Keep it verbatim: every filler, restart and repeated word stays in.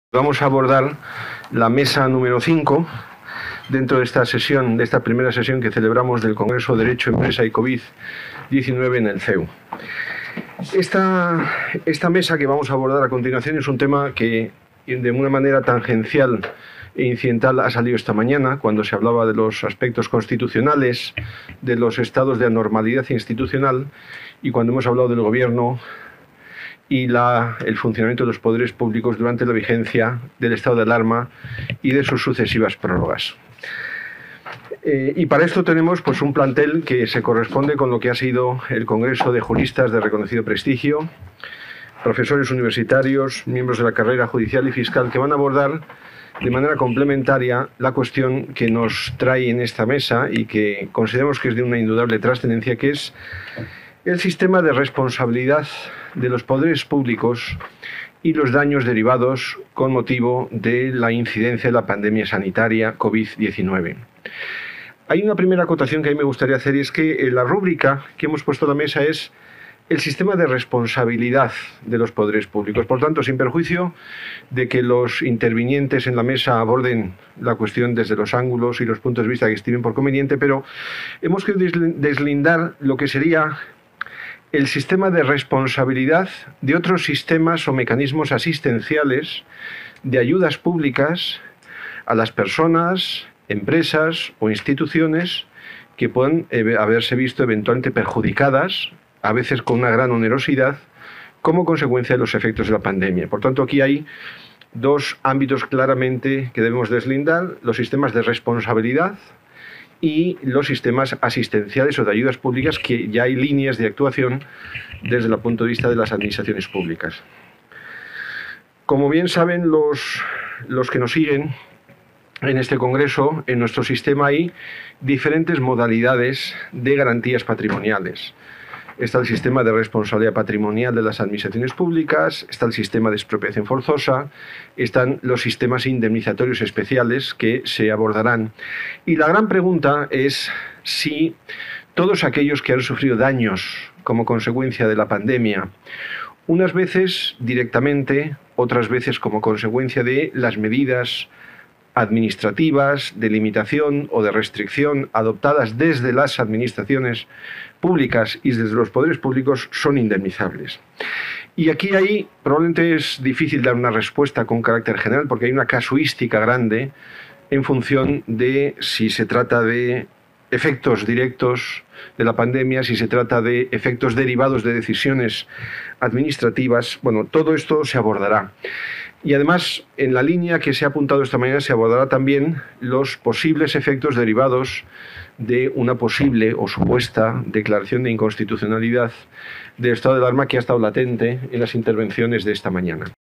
Vamos a abordar la mesa número cinco dentro de esta sesión, de esta primera sesión que celebramos del Congreso de Derecho, Empresa y COVID diecinueve en el C E U. Esta, esta mesa que vamos a abordar a continuación es un tema que de una manera tangencial e incidental ha salido esta mañana cuando se hablaba de los aspectos constitucionales, de los estados de anormalidad institucional y cuando hemos hablado del Gobierno y la, el funcionamiento de los poderes públicos durante la vigencia del estado de alarma y de sus sucesivas prórrogas. Eh, y para esto tenemos pues, un plantel que se corresponde con lo que ha sido el Congreso de Juristas de reconocido prestigio, profesores universitarios, miembros de la carrera judicial y fiscal, que van a abordar de manera complementaria la cuestión que nos trae en esta mesa y que consideramos que es de una indudable trascendencia, que es el sistema de responsabilidad de los poderes públicos y los daños derivados con motivo de la incidencia de la pandemia sanitaria COVID diecinueve. Hay una primera acotación que a mí me gustaría hacer, y es que la rúbrica que hemos puesto a la mesa es el sistema de responsabilidad de los poderes públicos. Por tanto, sin perjuicio de que los intervinientes en la mesa aborden la cuestión desde los ángulos y los puntos de vista que estimen por conveniente, pero hemos querido deslindar lo que sería el sistema de responsabilidad de otros sistemas o mecanismos asistenciales de ayudas públicas a las personas, empresas o instituciones que puedan haberse visto eventualmente perjudicadas, a veces con una gran onerosidad, como consecuencia de los efectos de la pandemia. Por tanto, aquí hay dos ámbitos claramente que debemos deslindar: los sistemas de responsabilidad y los sistemas asistenciales o de ayudas públicas, que ya hay líneas de actuación desde el punto de vista de las administraciones públicas. Como bien saben los, los que nos siguen en este Congreso, en nuestro sistema hay diferentes modalidades de garantías patrimoniales. Está el sistema de responsabilidad patrimonial de las administraciones públicas, está el sistema de expropiación forzosa, están los sistemas indemnizatorios especiales que se abordarán. Y la gran pregunta es si todos aquellos que han sufrido daños como consecuencia de la pandemia, unas veces directamente, otras veces como consecuencia de las medidas administrativas, de limitación o de restricción adoptadas desde las administraciones públicas y desde los poderes públicos, son indemnizables. Y aquí hay, probablemente es difícil dar una respuesta con carácter general, porque hay una casuística grande en función de si se trata de efectos directos de la pandemia, si se trata de efectos derivados de decisiones administrativas. Bueno, todo esto se abordará. Y además, en la línea que se ha apuntado esta mañana, se abordará también los posibles efectos derivados de una posible o supuesta declaración de inconstitucionalidad del estado de alarma que ha estado latente en las intervenciones de esta mañana.